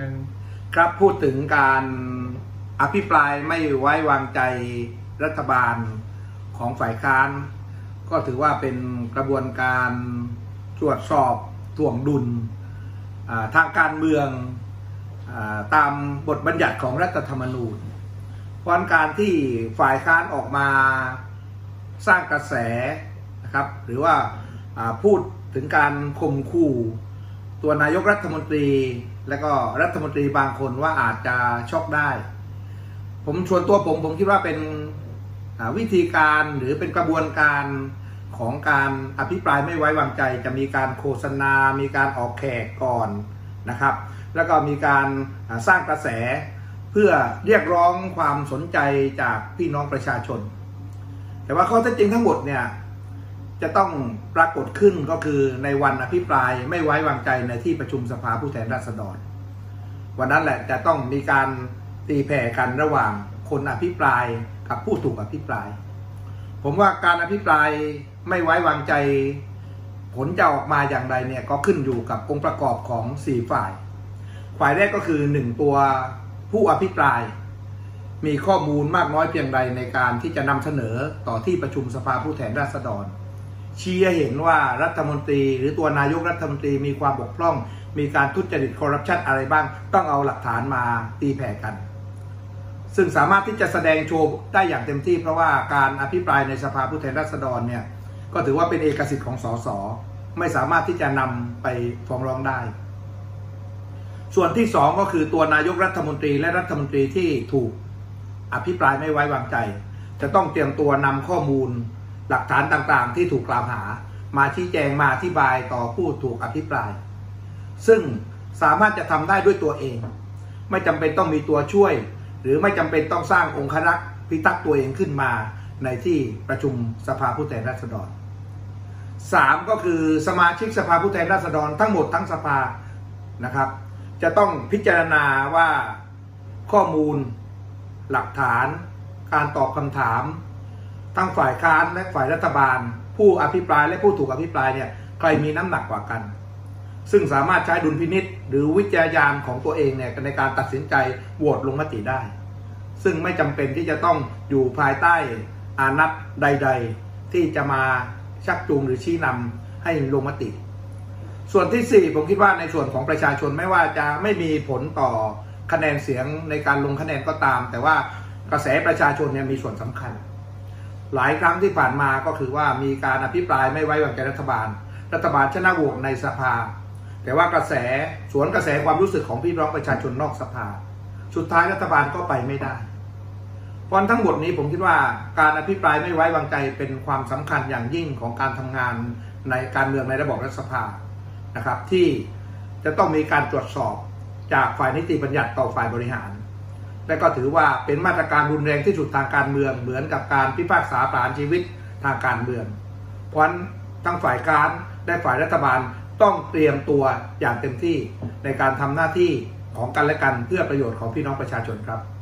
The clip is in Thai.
นึงครับพูดถึงการอภิปรายไม่ไว้วางใจรัฐบาลของฝ่ายค้านก็ถือว่าเป็นกระบวนการตรวจสอบถ่วงดุลทางการเมืองตามบทบัญญัติของรัฐธรรมนูญเพราะการที่ฝ่ายค้านออกมาสร้างกระแสนะครับหรือว่าพูดถึงการข่มขู่ตัวนายกรัฐมนตรีและก็รัฐมนตรีบางคนว่าอาจจะช็อกได้ผมคิดว่าเป็นวิธีการหรือเป็นกระบวนการของการอภิปรายไม่ไว้วางใจจะมีการโฆษณามีการออกแขกก่อนนะครับแล้วก็มีการสร้างกระแสเพื่อเรียกร้องความสนใจจากพี่น้องประชาชนแต่ว่าข้อเท็จจริงทั้งหมดเนี่ยจะต้องปรากฏขึ้นก็คือในวันอภิปรายไม่ไว้วางใจในที่ประชุมสภาผู้แทนราษฎรวันนั้นแหละจะต้องมีการตีแผ่กันระหว่างคนอภิปรายกับผู้ถูกอภิปรายผมว่าการอภิปรายไม่ไว้วางใจผลจะออกมาอย่างไรเนี่ยก็ขึ้นอยู่กับองค์ประกอบของ4ฝ่ายแรกก็คือ1ตัวผู้อภิปรายมีข้อมูลมากน้อยเพียงใดในการที่จะนำเสนอต่อที่ประชุมสภาผู้แทนราษฎรชี้ให้เห็นว่ารัฐมนตรีหรือตัวนายกรัฐมนตรีมีความบกพร่องมีการทุจริตคอร์รัปชันอะไรบ้างต้องเอาหลักฐานมาตีแผ่กันซึ่งสามารถที่จะแสดงโชว์ได้อย่างเต็มที่เพราะว่าการอภิปรายในสภาผู้แทนราษฎรเนี่ยก็ถือว่าเป็นเอกสิทธิ์ของสสไม่สามารถที่จะนำไปฟ้องร้องได้ส่วนที่2ก็คือตัวนายกรัฐมนตรีและรัฐมนตรีที่ถูกอภิปรายไม่ไว้วางใจจะต้องเตรียมตัวนำข้อมูลหลักฐานต่างๆที่ถูกกล่าวหามาชี้แจงมาอธิบายต่อผู้ถูกอภิปรายซึ่งสามารถจะทำได้ด้วยตัวเองไม่จำเป็นต้องมีตัวช่วยหรือไม่จำเป็นต้องสร้างองครักษ์พิทักษ์ตัวเองขึ้นมาในที่ประชุมสภาผู้แทนราษฎร3ก็คือสมาชิกสภาผู้แทนราษฎรทั้งหมดทั้งสภานะครับจะต้องพิจารณาว่าข้อมูลหลักฐานการตอบคำถามทั้งฝ่ายค้านและฝ่ายรัฐบาลผู้อภิปรายและผู้ถูกอภิปรายเนี่ยใครมีน้ำหนักกว่ากันซึ่งสามารถใช้ดุลพินิจหรือวิจารณญาณของตัวเองเนี่ยในการตัดสินใจโหวตลงมติได้ซึ่งไม่จำเป็นที่จะต้องอยู่ภายใต้อานัตใดๆที่จะมาชักจูงหรือชี้นำให้ลงมติส่วนที่4ผมคิดว่าในส่วนของประชาชนไม่ว่าจะไม่มีผลต่อคะแนนเสียงในการลงคะแนนก็ตามแต่ว่ากระแสประชาชนเนี่ยมีส่วนสำคัญหลายครั้งที่ผ่านมาก็คือว่ามีการอภิปรายไม่ไว้วางใจรัฐบาลชนะโหวตในสภาแต่ว่ากระแสความรู้สึกของพี่น้องประชาชนนอกสภาสุดท้ายรัฐบาลก็ไปไม่ได้เพราะทั้งหมดนี้ผมคิดว่าการอภิปรายไม่ไว้วางใจเป็นความสำคัญอย่างยิ่งของการทำงานในการเมืองในระบบรัฐสภานะครับที่จะต้องมีการตรวจสอบจากฝ่ายนิติบัญญัติต่อฝ่ายบริหารและก็ถือว่าเป็นมาตรการรุนแรงที่สุดทางการเมืองเหมือนกับการพิพากษาประหารชีวิตทางการเมืองเพราะฉะนั้นทั้งฝ่ายค้านและฝ่ายรัฐบาลต้องเตรียมตัวอย่างเต็มที่ในการทำหน้าที่ของกันและกันเพื่อประโยชน์ของพี่น้องประชาชนครับ